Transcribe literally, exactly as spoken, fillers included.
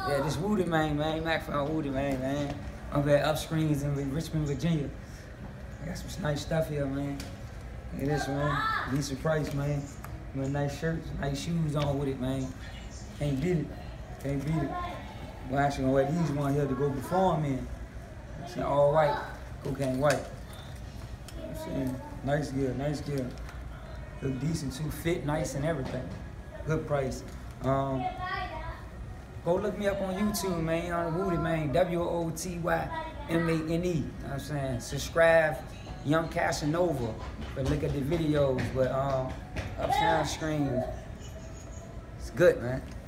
Yeah, this Wooty, man, man. Mac found Wooty, man, man. I'm at Upstreamers in Richmond, Virginia. I got some nice stuff here, man. Look at this, man. Decent price, man. With nice shirts, nice shoes on with it, man. Can't beat it. Can't beat it. Well, actually, gonna wear these ones here to go perform in. It's all white, cocaine white. You know what I'm saying? Nice gear, nice gear. Look decent too, fit nice and everything. Good price. Um, go look me up on YouTube, man, on the Wooty, man. W O T Y M A N E. You know what I'm saying? Subscribe, Young Casanova, but look at the videos. But um, Upstreamers, it's good, man.